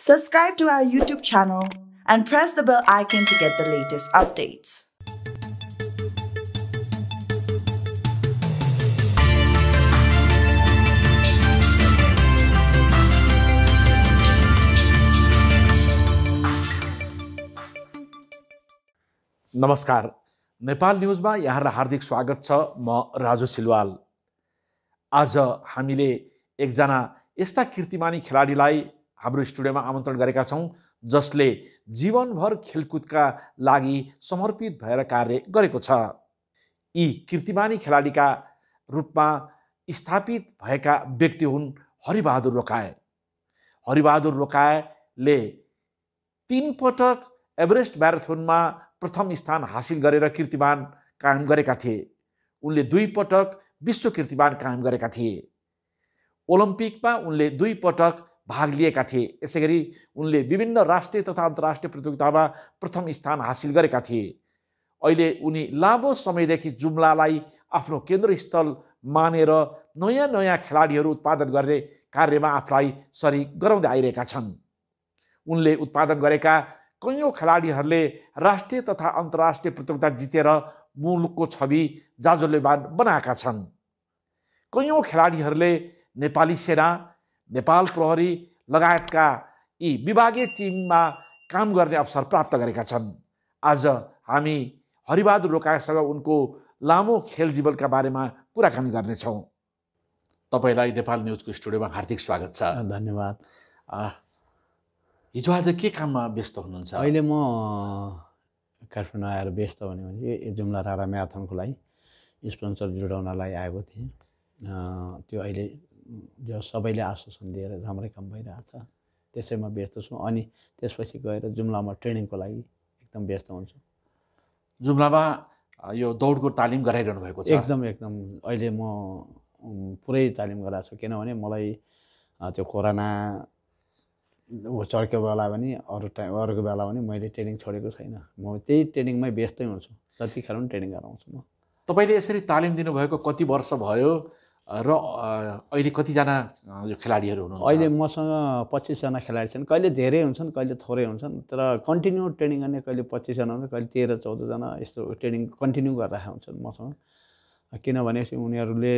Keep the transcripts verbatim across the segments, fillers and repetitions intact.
Subscribe to our YouTube channel and press the bell icon to get the latest updates. नमस्कार, नेपाल न्यूजमा यहाँलाई हार्दिक स्वागत छ। म राजु सिलवाल। आज हामीले एकजना यस्ता कीर्तिमानी खेलाडीलाई हाम्रो स्टुडियोमा आमन्त्रण गरेका छौं जसले जीवनभर खेलकुदका लागि समर्पित भएर कार्य गरेको छ। यी कीर्तिमानी खेलाडीका रूपमा स्थापित भएका व्यक्ति हुन् हरिबहादुर रोकाया। हरिबहादुर रोकायाले तीन पटक एभरेस्ट म्याराथनमा प्रथम स्थान हासिल गरेर कीर्तिमान कायम गरेका थिए। उनले दुई पटक विश्व कीर्तिमान कायम गरेका थिए। ओलम्पिकमा उनले दुई पटक भाग लिएका थिए। यसैगरी उनले विभिन्न राष्ट्रिय तथा अन्तर्राष्ट्रिय प्रतियोगितामा प्रथम स्थान हासिल गरेका थिए। अहिले उनी लामो समयदेखि जुम्लालाई आफ्नो केन्द्रस्थल मानेर नयाँ नयाँ खेलाडीहरू उत्पादन गर्ने कार्यमा आफूलाई सरिक गराउँदै आइरहेका छन्। उनले उत्पादन गरेका कयौं खेलाडीहरूले राष्ट्रिय तथा अन्तर्राष्ट्रिय प्रतियोगिता जितेर मुलुकको छवि जाजरमान बनाएका छन्। कयौं खेलाडीहरूले नेपाली सेना, नेपाल प्रहरी लगायतका यी विभागीय टिममा काम गर्ने अवसर प्राप्त गरेका छन्। आज हामी हरिबहादुर रोकायासँग उनको लामो खेल जीवनका बारेमा कुराकानी गर्नेछौँ। तपाईलाई नेपाल न्यूजको स्टुडियोमा हार्दिक स्वागत छ। धन्यवाद। हिजो आज के काममा व्यस्त हुनुहुन्छ? अहिले म काठमाडौँ आएर व्यस्त हुने भने जुम्ला रारा म्याराथनको लागि स्पोन्सर जुटाउनलाई आएको थिएँ। त्यो अहिले जो सबैले आश्वासन दिएर राम्रै काम भइरहेछ, त्यसैमा व्यस्त छु। अनि त्यसपछि गएर जुम्लामा ट्रेनिङको लागि एकदम व्यस्त हुन्छु। जुम्लामा यो दौडको तालिम गराइरहनु भएको छ? एकदम एकदम अहिले म पुरै तालिम गराएको छु। किनभने मलाई त्यो कोरोना चर्केको बेला पनि अरू टाइम अरूको बेला पनि मैले ट्रेनिङ छोडेको छैन। म त्यही ट्रेनिङमै व्यस्तै हुन्छु, जतिखेर पनि ट्रेनिङ गराउँछु म। तपाईँले यसरी तालिम दिनुभएको कति वर्ष भयो र अहिले कतिजना यो खेलाडीहरू हुनुहुन्छ? अहिले मसँग पच्चिसजना खेलाडी छन्। कहिले धेरै हुन्छन्, कहिले थोरै हुन्छन्, तर कन्टिन्यू ट्रेनिङ गर्ने कहिले पच्चिसजना हुन्छ, कहिले तेह्र चौधजना यस्तो ट्रेनिङ कन्टिन्यू गरिरहेका हुन्छन् मसँग। किनभने उनीहरूले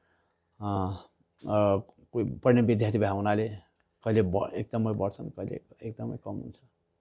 कोही पढ्ने विद्यार्थी भए हुनाले कहिले ब एकदमै बढ्छन्, कहिले एकदमै कम हुन्छ।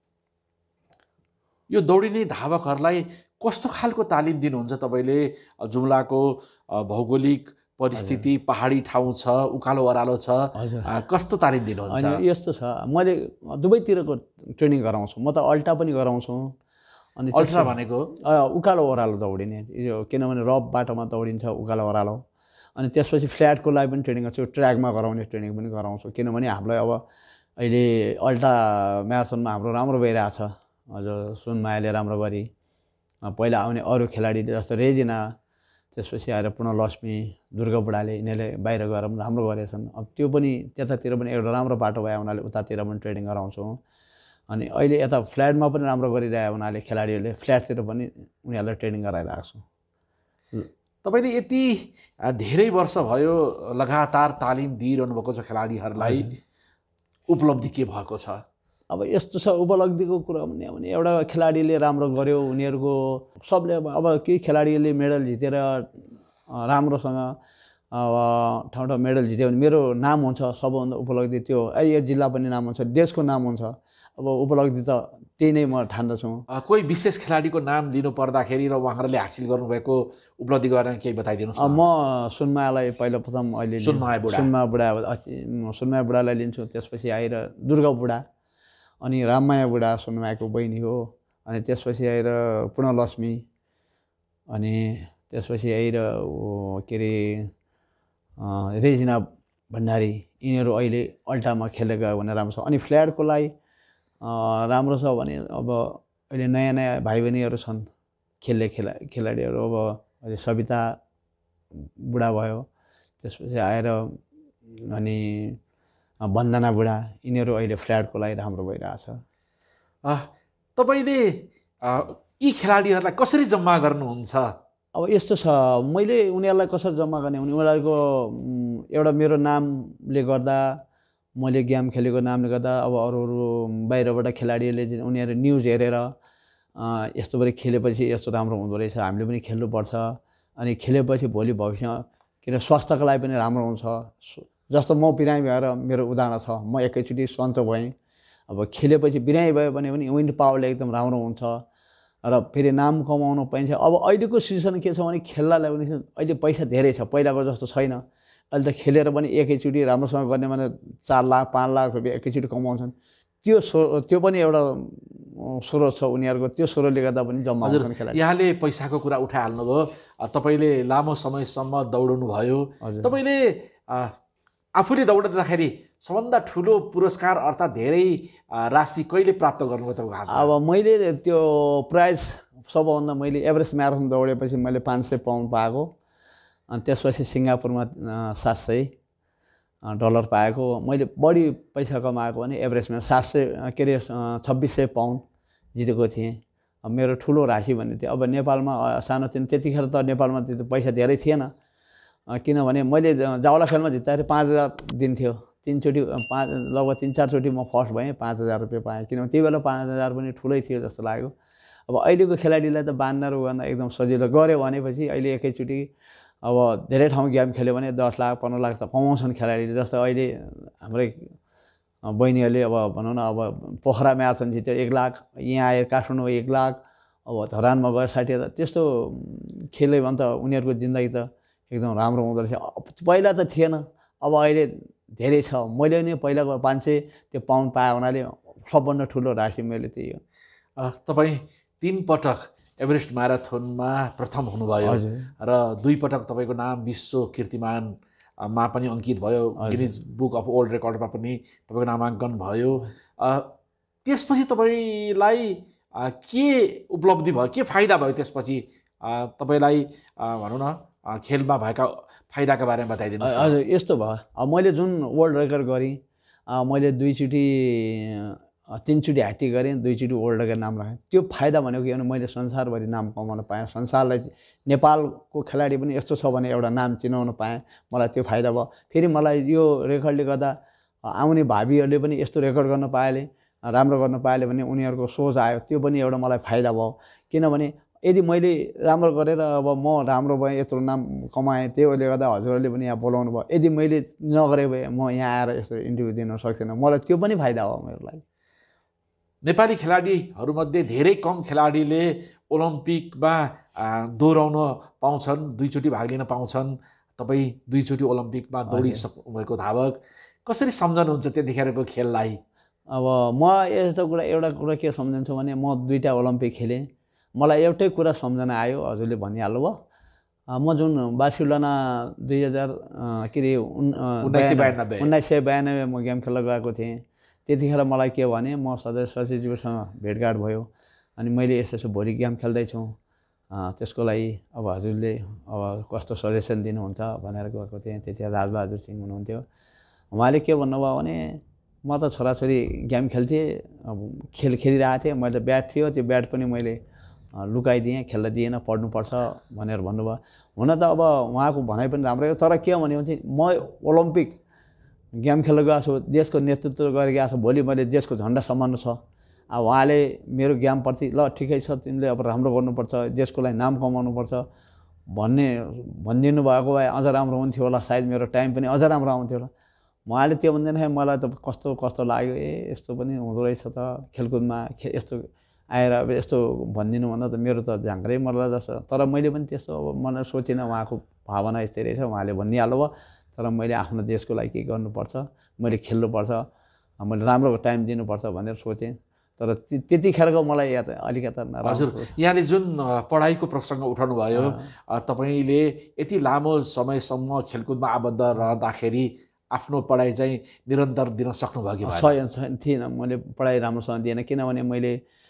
यो दौडिने धावकहरूलाई कस्तो खालको तालिम दिनुहुन्छ तपाईँले? जुम्लाको भौगोलिक परिस्थिति पहाडी ठाउँ छ, उकालो ओह्रालो छ, कस्तो तालिम दिनुहुन्छ? अनि यस्तो छ, मैले दुवैतिरको ट्रेनिङ गराउँछु। म त अल्ट्रा पनि गराउँछु। अनि अल्ट्रा भनेको उकालो ओह्रालो दौडिने, यो किनभने रफ बाटोमा दौडिन्छ उकालो ओह्रालो। अनि त्यसपछि फ्ल्याटको लागि पनि ट्रेनिङ गर्छु, ट्र्याकमा गराउने ट्रेनिङ पनि गराउँछु। किनभने हामीलाई अब अहिले अल्ट्रा म्याराथनमा हाम्रो राम्रो भइरहेछ। अझ सुनमायाले राम्रो गरी, पहिला आउने अरू खेलाडी जस्तो रेजिना, त्यसपछि आएर पूर्णलक्ष्मी, दुर्गा बुढाले यिनीहरूले बाहिर गएर पनि राम्रो गरेछन्। अब त्यो पनि त्यतातिर पनि एउटा राम्रो बाटो भए हुनाले उतातिर पनि ट्रेनिङ गराउँछौँ। अनि अहिले यता फ्ल्याटमा पनि राम्रो गरिरहेको हुनाले खेलाडीहरूले फ्ल्याटतिर पनि उनीहरूलाई ट्रेनिङ गराइरहेको छु। तपाईँले यति धेरै वर्ष भयो लगातार तालिम दिइरहनु भएको छ खेलाडीहरूलाई, उपलब्धि के भएको छ? अब यस्तो छ, उपलब्धिको कुरा भन्ने भने एउटा खेलाडीले राम्रो गर्यो, उनीहरूको सबले अब केही खेलाडीले मेडल जितेर राम्रोसँग अब ठाउँ ठाउँ मेडल जित्यो भने मेरो नाम हुन्छ। सबभन्दा उपलब्धि त्यो यो जिल्ला पनि नाम हुन्छ, देशको नाम हुन्छ। अब उपलब्धि त त्यही नै म ठान्दछु। कोही विशेष खेलाडीको नाम लिनु पर्दाखेरि र उहाँहरूले हासिल गर्नुभएको उपलब्धि गरेर केही बताइदिनुहोस् न। म सुनमायालाई पहिला प्रथम अहिले सुनमाया बुढा सुनमाया बुढा सुनमाया बुढालाई लिन्छु। त्यसपछि आएर दुर्गा बुढा, अनि राममाया बुढा सुनमायाको बहिनी हो। अनि त्यसपछि आएर पूर्णलक्ष्मी, अनि त्यसपछि आएर के अरे रेजिना भण्डारी, यिनीहरू अहिले अल्टामा खेलेर गयो भने राम्रो छ। अनि फ्ल्याटको लागि राम्रो छ भने अब अहिले नयाँ नयाँ भाइ बहिनीहरू छन् खेल्ने खेला खेलाडीहरू। अब अहिले सविता बुढा भयो, त्यसपछि आएर अनि वन्दना बुढा, यिनीहरू अहिले फ्ल्याटको लागि राम्रो भइरहेछ। तपाईँले यी खेलाडीहरूलाई कसरी जम्मा गर्नुहुन्छ? अब यस्तो छ, मैले उनीहरूलाई कसरी जम्मा गर्ने भने उनीहरूको एउटा मेरो नामले गर्दा मैले गेम खेलेको नामले गर्दा अब अरू अरू बाहिरबाट खेलाडीहरूले उनीहरू न्युज हेरेर यस्तो गरी खेलेपछि यस्तो राम्रो हुँदो रहेछ, हामीले पनि खेल्नुपर्छ, अनि खेलेपछि भोलि भविष्य किन स्वास्थ्यको लागि पनि राम्रो हुन्छ। जस्तो म बिरामी भएर मेरो उदाहरण छ, म एकैचोटि सन्चो भएँ, अब खेलेपछि बिरामी भयो भने पनि विन्ड पावरले एकदम राम्रो हुन्छ र फेरि नाम कमाउनु पाइन्छ। अब अहिलेको सिचुएसन के छ भने खेल्दालाई पनि अहिले पैसा धेरै छ, पहिलाको जस्तो छैन। अहिले त खेलेर पनि एकैचोटि राम्रोसँग गर्ने भने चार लाख पाँच लाख रुपियाँ एकैचोटि कमाउँछन्। त्यो स्रो त्यो पनि एउटा स्रोत छ उनीहरूको, त्यो स्रोतले गर्दा पनि जम्मा हुन्छन् खेलाडी। यहाँले पैसाको कुरा उठाइहाल्नुभयो, तपाईँले लामो समयसम्म दौडनु भयो, तपाईँले आफूले दौड्दाखेरि सबभन्दा ठुलो पुरस्कार अर्थात् धेरै राशि कहिले प्राप्त गर्नुभयो तपाईँको हातमा? अब मैले त्यो प्राइज सबभन्दा मैले एभरेस्ट म्याराथन दौडेपछि मैले पाँच सय पाउन्ड पाएको, अनि त्यसपछि सिङ्गापुरमा सात सय डलर पाएको। मैले बढी पैसा कमाएको भने एभरेस्टमा सात सय के अरे छब्बिस सय पाउन्ड जितेको थिएँ। अब मेरो ठुलो राशि भन्ने थियो। अब नेपालमा सानोतिनो त्यतिखेर त नेपालमा त्यो पैसा धेरै थिएन, किनभने मैले जावला खेलमा जित्दाखेरि पाँच हजार दिन्थ्यो, तिनचोटि पाँच लगभग तिन चारचोटि म फर्स्ट भएँ, पाँच हजार रुपियाँ पाएँ, किनभने त्यही बेला पाँच हजार पनि ठुलै थियो जस्तो लाग्यो। अब अहिलेको खेलाडीलाई त बाँध्न गर्न एकदम सजिलो गऱ्यो भनेपछि अहिले एकैचोटि अब धेरै ठाउँ गेम खेल्यो भने दस लाख पन्ध्र लाख त कमाउँछन् खेलाडीले। जस्तो अहिले हाम्रै बहिनीहरूले अब भनौँ न, अब पोखरा म्याराथन जित्यो एक लाख, यहाँ आएर काठमाडौँ एक लाख, अब धरानमा गएर साठी हजार, त्यस्तो खेल्यो भने त उनीहरूको जिन्दगी त एकदम राम्रो हुँदो रहेछ। पहिला त थिएन, अब अहिले धेरै छ। मैले नि पहिलाको पाँच सय त्यो पाउन्ड पाए हुनाले सबभन्दा ठुलो राशि मैले त्यही हो। तपाईँ तिन पटक एभरेस्ट म्याराथनमा प्रथम हुनुभयो र दुई पटक तपाईँको नाम विश्व कीर्तिमानमा पनि अङ्कित भयो, गिनिज बुक अफ वर्ल्ड रेकर्डमा पनि तपाईँको नामाङ्कन भयो। त्यसपछि तपाईँलाई के उपलब्धि भयो, के फाइदा भयो त्यसपछि तपाईँलाई भनौँ न खेलमा भएका फाइदाका बारेमा बताइदिनुहोस्। हजुर, यस्तो भयो, अब मैले जुन वर्ल्ड रेकर्ड गरेँ, मैले दुईचोटि तिनचोटि ह्याट्रिक गरेँ, दुईचोटि वर्ल्ड रेकर्ड नाम राखेँ। त्यो फाइदा भनेको के भने मैले संसारभरि नाम कमाउन पाएँ, संसारलाई नेपालको खेलाडी पनि यस्तो छ भने एउटा नाम चिनाउन पाएँ, मलाई त्यो फाइदा भयो। फेरि मलाई यो रेकर्डले गर्दा आउने भावीहरूले पनि यस्तो रेकर्ड गर्न पाएले, राम्रो गर्न पाएले भने उनीहरूको सोच आयो, त्यो पनि एउटा मलाई फाइदा भयो। किनभने यदि मैले राम्रो गरेर अब म राम्रो भएँ, यत्रो नाम कमाएँ, त्यसले गर्दा हजुरहरूले पनि यहाँ बोलाउनु भयो। यदि मैले नगरे भए म यहाँ आएर यस्तो इन्टरभ्यू दिन सक्थिनँ, मलाई त्यो पनि फाइदा हो मेरो लागि। नेपाली खेलाडीहरूमध्ये धेरै कम खेलाडीले ओलम्पिकमा दोहोऱ्याउन पाउँछन्, दुईचोटि भाग लिन पाउँछन्। तपाईँ दुईचोटि ओलम्पिकमा दौडिसक्नु भएको धावक, कसरी सम्झनुहुन्छ त्यतिखेरको खेललाई? अब म यस्तो कुरा एउटा कुरा के सम्झन्छु भने म दुईवटा ओलम्पिक खेलेँ, मलाई एउटै कुरा सम्झना आयो, हजुरले भनिहाल्नु भयो। म जुन बार्सिलोना दुई हजार के अरे उन्नाइस सय बयानब्बे उन्नाइस सय बयानब्बे म गेम खेल्न गएको थिएँ। त्यतिखेर मलाई के भने म सदस्य सचिवसँग भेटघाट भयो, अनि मैले यस्तो यस्तो भोलि गेम खेल्दैछु, त्यसको लागि अब हजुरले अब कस्तो सजेसन दिनुहुन्छ भनेर गएको थिएँ। त्यतिखेर राजबहादुर सिंह हुनुहुन्थ्यो। उहाँले के भन्नुभयो भने म त छोराछोरी गेम खेल्थेँ, अब खेल खेलिरहेको थिएँ, मैले ब्याट थियो, त्यो ब्याट पनि मैले लुकाइदिएँ, खेल्न दिएन, पढ्नुपर्छ भनेर भन्नुभयो। हुन त अब उहाँको भनाइ पनि राम्रै हो, तर के भन्यो भने चाहिँ म ओलम्पिक गेम खेल्न गएको छु, देशको नेतृत्व गरेर गएको छु, भोलि मैले देशको झन्डा सम्हाल्नु छ। अब उहाँले मेरो गेमप्रति ल ठिकै छ, तिमीले अब राम्रो गर्नुपर्छ, देशको लागि नाम कमाउनुपर्छ भन्ने भनिदिनु भएको भए अझ राम्रो हुन्थ्यो होला, सायद मेरो टाइम पनि अझ राम्रो आउँथ्यो होला। उहाँले त्यो भन्दैन, मलाई त कस्तो कस्तो लाग्यो, ए यस्तो पनि हुँदो रहेछ त खेलकुदमा, खे यस्तो आएर अब यस्तो भनिदिनु भन्दा त मेरो त झाँक्रै मर्ला जस्तो। तर मैले पनि त्यस्तो अब मलाई सोचिनँ, उहाँको भावना यस्तै रहेछ, उहाँले भनिहाल्नु भयो। तर मैले आफ्नो देशको लागि के गर्नुपर्छ, मैले खेल्नुपर्छ, मैले राम्रो टाइम दिनुपर्छ भनेर सोचेँ। तर त्यतिखेरको मलाई याद अलिकति हजुर, यहाँले जुन पढाइको प्रसङ्ग उठाउनु भयो, तपाईँले यति लामो समयसम्म खेलकुदमा आबद्ध रहँदाखेरि आफ्नो पढाइ चाहिँ निरन्तर दिन सक्नुभयो कि भएन? थिएन, मैले पढाइ राम्रोसँग दिएन, किनभने मैले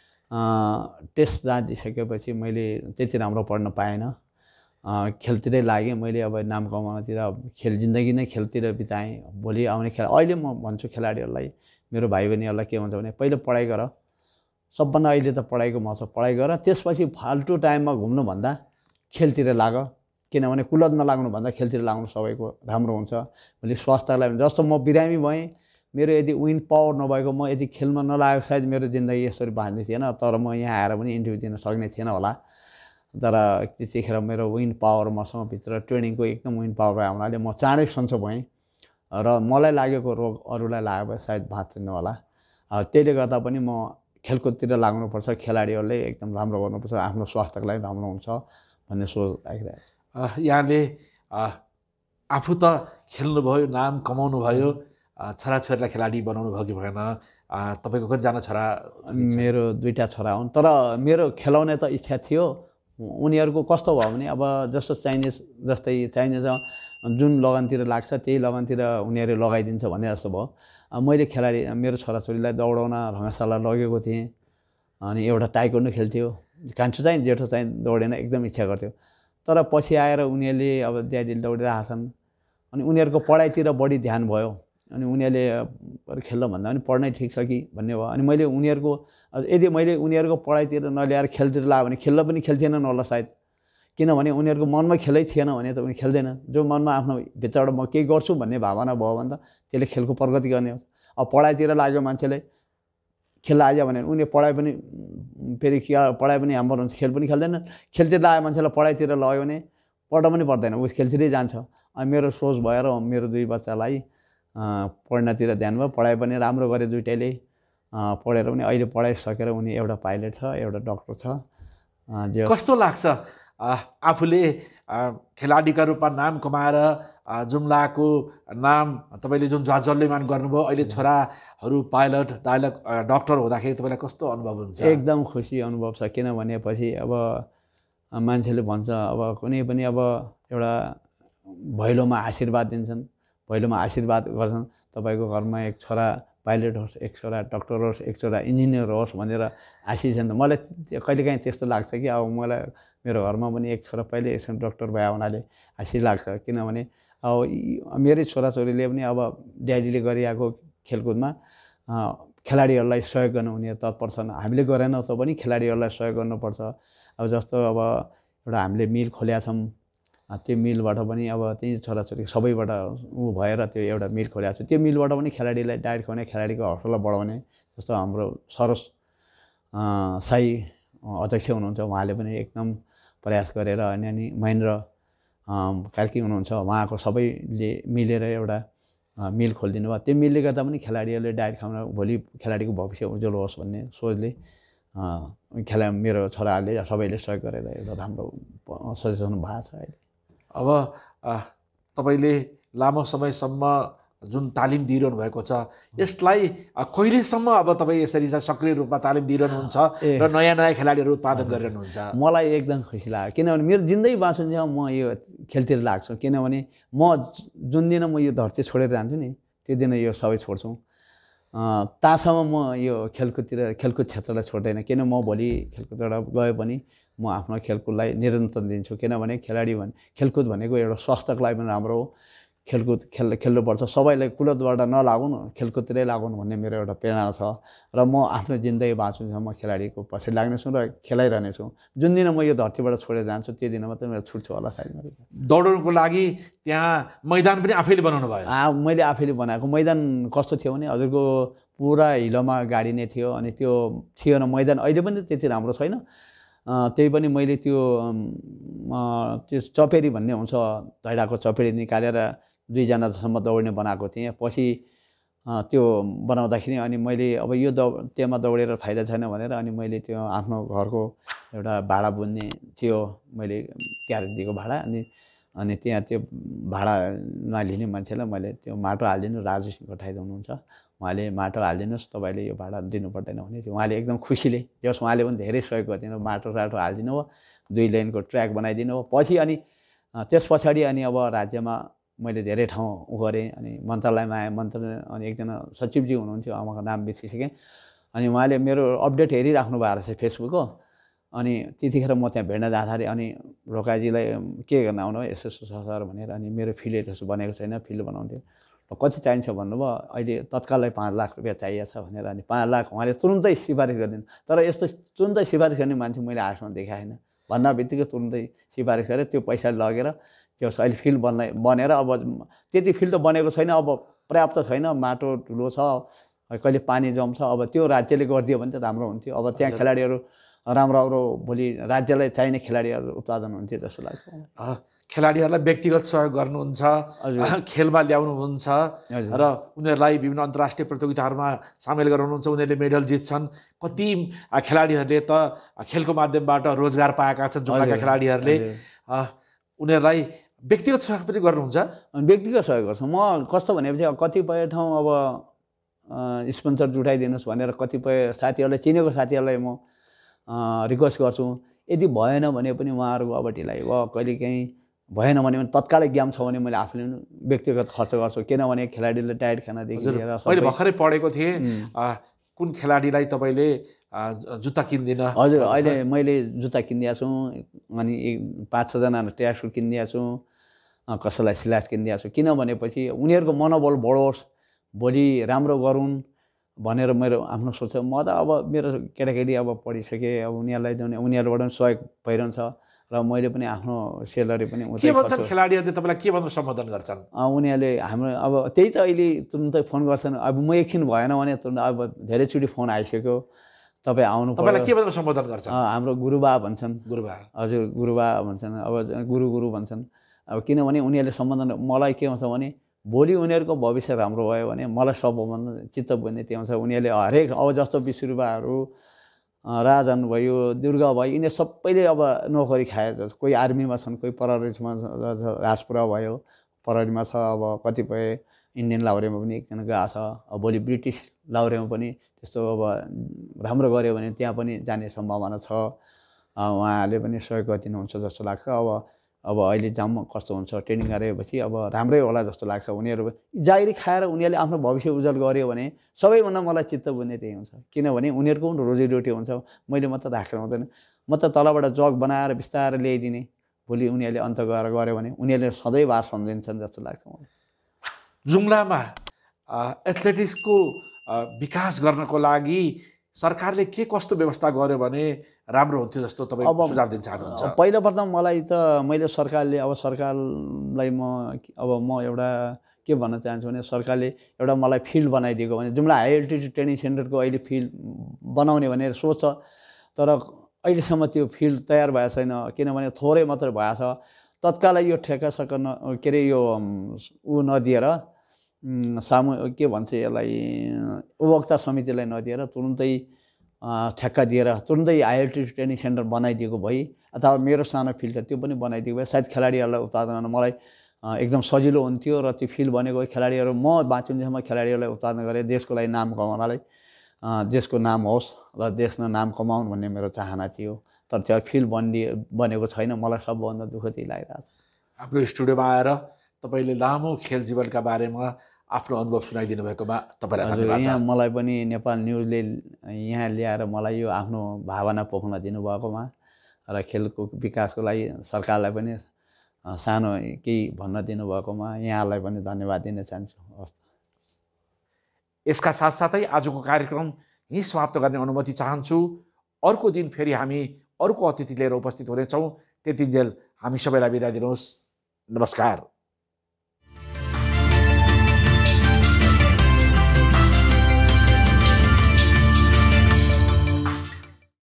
टेस्ट जहाँ दिइसकेपछि मैले त्यति राम्रो पढ्न पाएन, खेलतिरै लागेँ। मैले अब नाम कमाउनतिर, खेल जिन्दगी नै खेलतिर बिताएँ। भोलि आउने खेल अहिले म भन्छु खेलाडीहरूलाई, मेरो भाइ बहिनीहरूलाई के भन्छ भने पहिला पढाइ गर, सबभन्दा अहिले त पढाइको महत्त्व, पढाइ गर, त्यसपछि फाल्टु टाइममा घुम्नुभन्दा खेलतिर लाग, किनभने कुलतमा लाग्नुभन्दा खेलतिर लाग्नु सबैको राम्रो हुन्छ। मैले स्वास्थ्यलाई जस्तो म बिरामी भएँ, मेरो यदि विन पावर नभएको म यदि खेलमा नलागेको सायद मेरो जिन्दगी यसरी बाँध्ने थिएन, तर म यहाँ आएर पनि इन्टरभ्यू दिन सक्ने थिएन होला। तर त्यतिखेर मेरो विन पावर मसँग भित्र ट्रेनिङको एकदम विन पावर भएको हुनाले म चाँडै सन्चो भएँ र मलाई लागेको रोग अरूलाई लाग्यो भए सायद बाँच्दैन होला। त्यसले गर्दा पनि म खेलकुदतिर लाग्नुपर्छ, खेलाडीहरूले एकदम राम्रो गर्नुपर्छ, आफ्नो स्वास्थ्यको लागि राम्रो हुन्छ भन्ने सोच आइरहेको छ। यहाँले आफू त खेल्नुभयो, नाम कमाउनु भयो, छोराछोरीलाई खेलाडी बनाउनु भयो कि भएन? तपाईँको कतिजना छोरा? मेरो दुईवटा छोरा हुन्, तर मेरो खेलाउने त इच्छा थियो। उनीहरूको कस्तो भयो भने अब जस्तो चाइनिज जस्तै चाइनिज जुन लगनतिर लाग्छ त्यही लगनतिर उनीहरू लगाइदिन्छ भन्ने जस्तो भयो। मैले खेलाडी मेरो छोराछोरीलाई दौडाउन रङ्गशाला लगेको थिएँ, अनि एउटा ताइक्वान्डो खेल्थ्यो, कान्छो चाहिँ जेठो चाहिँ दौडेन, एकदम इच्छा गर्थ्यो। तर पछि आएर उनीहरूले अब ड्याडीले दौडिरहेछन्, अनि उनीहरूको पढाइतिर बढी ध्यान भयो, अनि उनीहरूले खेल्न भन्दा पनि पढ्नै ठिक छ कि भन्ने भयो। अनि मैले उनीहरूको यदि मैले उनीहरूको पढाइतिर नल्याएर खेलतिर लाग्यो भने खेल्न पनि खेल्थेनन् होला सायद, किनभने उनीहरूको मनमा खेलै थिएन भने त उनी खेल्दैन। जो मनमा आफ्नो भित्रबाट म केही गर्छु भन्ने भावना भयो भने त त्यसले खेलको प्रगति गर्ने हो। अब पढाइतिर लाग्यो मान्छेले खेल आयो भने उनी पढाइ पनि फेरि के पढाइ पनि हाम्रो हुन्छ, खेल पनि खेल्दैन। खेलतिर लाग्यो मान्छेलाई पढाइतिर लाग्यो भने पढ्न पनि पर्दैन, उस खेलतिरै जान्छ। अनि मेरो सोच भएर मेरो दुई बच्चालाई पढ्नतिर ध्यान भयो, पढाइ पनि राम्रो गरे दुइटैले, पढेर पनि अहिले पढाइ सकेर उनी एउटा पाइलट छ, एउटा डक्टर छ। कस्तो लाग्छ आफूले खेलाडीका रूपमा नाम कमाएर जुम्लाको नाम तपाईँले जुन जसल्यमान गर्नुभयो, अहिले छोराहरू पाइलट डाइलग डक्टर हुँदाखेरि तपाईँलाई कस्तो अनुभव हुन्छ? एकदम खुसी अनुभव छ, किनभनेपछि अब मान्छेले भन्छ अब कुनै पनि अब एउटा भैलोमा आशीर्वाद दिन्छन्, भैलोमा आशीर्वाद गर्छन्, तपाईँको घरमा एक छोरा पाइलट होस्, एक छोरा डक्टर होस्, एक छोरा इन्जिनियर होस् भनेर आशिष छ। मलाई कहिलेकाहीँ त्यस्तो लाग्छ कि अब मलाई मेरो घरमा पनि एक छोरा पहिले एकछिन डक्टर भयो हुनाले आशिष लाग्छ, किनभने अब मेरै छोराछोरीले पनि अब ड्याडीले गरिरहेको खेलकुदमा खेलाडीहरूलाई सहयोग गर्न उनीहरू तत्पर छन्। हामीले गरेनौँ त पनि खेलाडीहरूलाई सहयोग गर्नुपर्छ। अब जस्तो अब एउटा हामीले मिल खोलेका छौँ, त्यो मिलबाट पनि अब त्यही छोराछोरी सबैबाट ऊ भएर त्यो एउटा मिल खोलेको छ, त्यो मिलबाट पनि खेलाडीलाई डाइट खुवाउने, खेलाडीको हौसला बढाउने। जस्तो हाम्रो सरोज साई अध्यक्ष हुनुहुन्छ, उहाँले पनि एकदम प्रयास गरेर अनि अनि महेन्द्र कार्की हुनुहुन्छ, उहाँको सबैले मिलेर एउटा मिल खोलिदिनु भयो। त्यो मिलले गर्दा पनि खेलाडीहरूले डाइट खान भोलि खेलाडीको भविष्य उज्जवल होस् भन्ने सोचले खेला मेरो छोराहरूले सबैले सहयोग गरेर एउटा राम्रो सजेसन भएको छ। अहिले अब तपाईँले लामो समयसम्म जुन तालिम दिइरहनु भएको छ, यसलाई कहिलेसम्म अब तपाईँ यसरी चाहिँ सक्रिय रूपमा तालिम दिइरहनुहुन्छ र नयाँ नयाँ खेलाडीहरू उत्पादन गरिरहनुहुन्छ? मलाई एकदम खुसी लाग्यो, किनभने मेरो जिन्दगी बाँचुन्जेल म यो खेलतिर लाग्छु। किनभने म जुन दिन म यो धरती छोडेर जान्छु नि, त्यो दिन यो सबै छोड्छु। तासम्म म यो खेलकुदतिर खेलकुद क्षेत्रलाई छोड्दैन, किन म भोलि खेलकुदबाट गए पनि म आफ्नो खेलकुदलाई निरन्तर दिन्छु। किनभने खेलाडी भने खेलकुद भनेको एउटा स्वास्थ्यको लागि पनि राम्रो हो। खेलकुद खेल खेल्नुपर्छ, सबैलाई कुलतबाट नलागौँ, खेलकुदतिरै लागौँ भन्ने मेरो एउटा प्रेरणा छ। र म आफ्नो जिन्दगी बाँचुन्जेल म खेलाडीको पछि लाग्नेछु र खेलाइरहनेछु। जुन दिन म यो धरतीबाट छोडेर जान्छु त्यो दिन मात्रै मेरो छुट्छु होला सायद। मेरो दौडनको लागि त्यहाँ मैदान पनि आफैले बनाउनु भयो? मैले आफैले बनाएको। मैदान कस्तो थियो भने हजुरको पुरा हिलोमा गाडी नै थियो, अनि त्यो थिएन मैदान। अहिले पनि त्यति राम्रो छैन, त्यही पनि मैले त्यो त्यो चपेरी भन्ने हुन्छ, धैडाको चपेरी निकालेर दुईजनासम्म दौड्ने बनाएको थिएँ। पछि त्यो बनाउँदाखेरि अनि मैले अब यो दौ त्यसमा दौडेर फाइदा छैन भनेर अनि मैले त्यो आफ्नो घरको एउटा भाडा बुझ्ने थियो, मैले क्यारेट दिएको भाडा, अनि अनि त्यहाँ त्यो भाडा नलिने मान्छेलाई मैले त्यो माटो हालिदिनु, राजु सिंह कोठारी हुनुहुन्छ, उहाँले माटो हालिदिनुहोस् तपाईँले यो भाडा दिनु पर्दैन भने थियो। उहाँले एकदम खुसीले जस उहाँले पनि धेरै सहयोग गरिदिनु, माटो राटो हालिदिनु भयो, दुई लेनको ट्र्याक बनाइदिनु भयो। पछि अनि त्यस पछाडि अनि अब राज्यमा मैले धेरै ठाउँ उ गरेँ, अनि मन्त्रालयमा आएँ। मन्त्रालय अनि एकजना सचिवजी हुनुहुन्थ्यो, उहाँको नाम बिर्सिसकेँ, अनि उहाँले मेरो अपडेट हेरिराख्नु भएको रहेछ फेसबुकको। अनि त्यतिखेर म त्यहाँ भेट्न जाँदाखेरि अनि रोकाजीलाई के गर्न आउनु भयो, यसो यसो छ सर भनेर, अनि मेरो फिल्ड यसो बनेको छैन, फिल्ड बनाउँथ्यो, कति चाहिन्छ भन्नुभयो। अहिले तत्कालै पाँच लाख रुपियाँ चाहिएको छ भनेर, अनि पाँच लाख उहाँले तुरुन्तै सिफारिस गरिदिनु। तर यस्तो तुरुन्तै सिफारिस गर्ने मान्छे मैले आजसम्म देखाएको छैन। भन्दा बित्तिकै तुरुन्तै सिफारिस गरेर त्यो पैसा लगेर त्यो अहिले फिल्ड बन्ने बनेर अब त्यति फिल्ड त बनेको छैन, अब पर्याप्त छैन, माटो ठुलो छ, कहिले पानी जम्छ, अब त्यो राज्यले गरिदियो भने त राम्रो हुन्थ्यो। अब त्यहाँ खेलाडीहरू राम्रो राम्रो भोलि राज्यलाई चाहिने खेलाडीहरू उत्पादन हुन्थ्यो जस्तो लाग्छ। खेलाडीहरूलाई व्यक्तिगत सहयोग गर्नुहुन्छ, खेलमा ल्याउनुहुन्छ र उनीहरूलाई विभिन्न अन्तर्राष्ट्रिय प्रतियोगिताहरूमा सामेल गराउनुहुन्छ, उनीहरूले मेडल जित्छन्। कति खेलाडीहरूले त खेलको माध्यमबाट रोजगार पाएका छन्, जुम्लाका खेलाडीहरूले। उनीहरूलाई व्यक्तिगत सहयोग पनि गर्नुहुन्छ? व्यक्तिगत सहयोग गर्छु म। कस्तो भनेपछि कतिपय ठाउँ अब स्पोन्सर जुटाइदिनुहोस् भनेर कतिपय साथीहरूलाई, चिनेको साथीहरूलाई म रिक्वेस्ट गर्छु। यदि भएन भने पनि उहाँहरूको अब ढिलाइ भयो, कहिलेकाहीँ भएन भने पनि तत्कालै ज्ञान छ भने मैले आफूले पनि व्यक्तिगत खर्च गर्छु। किनभने खेलाडीले टायर्ड खानादेखि लिएर मैले भर्खरै पढेको थिएँ, कुन खेलाडीलाई तपाईँले जुत्ता किनिदिन? हजुर, अहिले मैले जुत्ता किनिदिएको छु, अनि पाँच छजना ट्र्याक सुट किनिदिएको छु, कसैलाई सिलास किनिदिएको छु। किनभनेपछि उनीहरूको मनोबल बढोस्, भोलि राम्रो गरून् भनेर मेरो आफ्नो सोच छ। म त अब मेरो केटाकेटी अब पढिसकेँ, अब उनीहरूलाई जुन उनीहरूबाट पनि सहयोग भइरहन्छ र मैले पनि आफ्नो सेलरी पनि के भन्छन् खेलाडीहरूले? तपाईँलाई के भनेर सम्बोधन गर्छन्? उनीहरूले हाम्रो अब त्यही त अहिले तुरुन्तै फोन गर्छन्। अब म एकछिन भएन भने तुरुन्त अब धेरैचोटि फोन आइसक्यो, तपाईँ आउनु पर्यो। तपाईँलाई के भनेर सम्बोधन गर्छन्? हाम्रो गुरुबा भन्छन्। गुरुबा? हजुर, गुरुबा भन्छन्। अब गुरु गुरु भन्छन्। अब किनभने उनीहरूले सम्बोधन, मलाई के हुन्छ भने भोलि उनीहरूको भविष्य राम्रो भयो भने मलाई सबभन्दा चित्त बुझ्ने त्यो हुन्छ। उनीहरूले हरेक अब जस्तो विश्वरुवाहरू, राजन भयो, दुर्गा भयो, यिनीहरू सबैले अब नोकरी खाएर जस्तो, कोही आर्मीमा छन्, कोही प्रहरीमा, राजपुरा भयो प्रहरीमा छ, अब कतिपय इन्डियन लाउरेमा पनि एकजना गएको छ। अब भोलि ब्रिटिस लाउरेमा पनि त्यस्तो अब राम्रो गऱ्यो भने त्यहाँ पनि जाने सम्भावना छ। उहाँहरूले पनि सहयोग गरिदिनुहुन्छ जस्तो लाग्छ। अब अब अहिले जाम कस्तो हुन्छ, ट्रेनिङ गरेपछि अब राम्रै होला जस्तो लाग्छ। उनीहरू जागिरी खाएर उनीहरूले आफ्नो भविष्य उज्जवल गर्यो भने सबैभन्दा मलाई चित्त बुझ्ने त्यही हुन्छ। किनभने उनीहरूको पनि रोजीरोटी हुन्छ, मैले मात्र राख्नु हुँदैन। म त तलबाट जग बनाएर बिस्तारै ल्याइदिने, भोलि उनीहरूले अन्त गएर गऱ्यो भने उनीहरूले सधैँभर सम्झिन्छन् जस्तो लाग्छ मलाई। जुम्लामा एथलेटिक्सको विकास गर्नको लागि सरकारले के कस्तो व्यवस्था गर्यो भने राम्रो हुन्थ्यो जस्तो तपाईँ सुझाव दिन चाहनुहुन्छ? पहिलोप्रथम मलाई त मैले सरकारले अब सरकारलाई म अब म एउटा के भन्न चाहन्छु भने सरकारले एउटा मलाई फिल्ड बनाइदिएको भने जुम्ला हाई एल्टिट्युड ट्रेनिङ सेन्टरको अहिले फिल्ड बनाउने भनेर सोच छ, तर अहिलेसम्म त्यो फिल्ड तयार भएको छैन। किनभने थोरै मात्र भएको छ। तत्कालै यो ठेक्का सक न के अरे यो ऊ नदिएर सामु के भन्छ यसलाई उपभोक्ता समितिलाई नदिएर तुरुन्तै ठेक्का दिएर तुरुन्तै हाई एल्टिट्युड ट्रेनिङ सेन्टर बनाइदिएको भए, अथवा मेरो सानो फिल्ड छ त्यो पनि बनाइदिएको भए सायद खेलाडीहरूलाई उत्पादन गर्न मलाई एकदम सजिलो हुन्थ्यो। र त्यो फिल्ड बनेको खेलाडीहरू म बाँचुन्जेलसम्म खेलाडीहरूलाई उत्पादन गरेँ, देशको लागि नाम कमाउनलाई, देशको नाम होस् र देशमा नाम कमाउन् भन्ने मेरो चाहना थियो। तर त्यो फिल्ड बनिदिए बनेको छैन। मलाई सबभन्दा दुःख त्यही लागिरहेको छ। हाम्रो स्टुडियोमा आएर तपाईँले लामो खेल जीवनका बारेमा आफ्नो अनुभव सुनाइदिनु भएकोमा तपाईँलाई धन्यवाद। यहाँ मलाई पनि नेपाल न्युजले यहाँ ल्याएर मलाई यो आफ्नो भावना पोख्न दिनुभएकोमा र खेलको विकासको लागि सरकारलाई पनि सानो केही भन्न दिनुभएकोमा यहाँलाई पनि धन्यवाद दिन चाहन्छु। हस्। यसका साथसाथै आजको कार्यक्रम यहीँ समाप्त गर्ने अनुमति चाहन्छु। अर्को दिन फेरि हामी अर्को अतिथि लिएर उपस्थित हुनेछौँ। त्यतिन्जेल हामी सबैलाई बिदा दिनुहोस्। नमस्कार।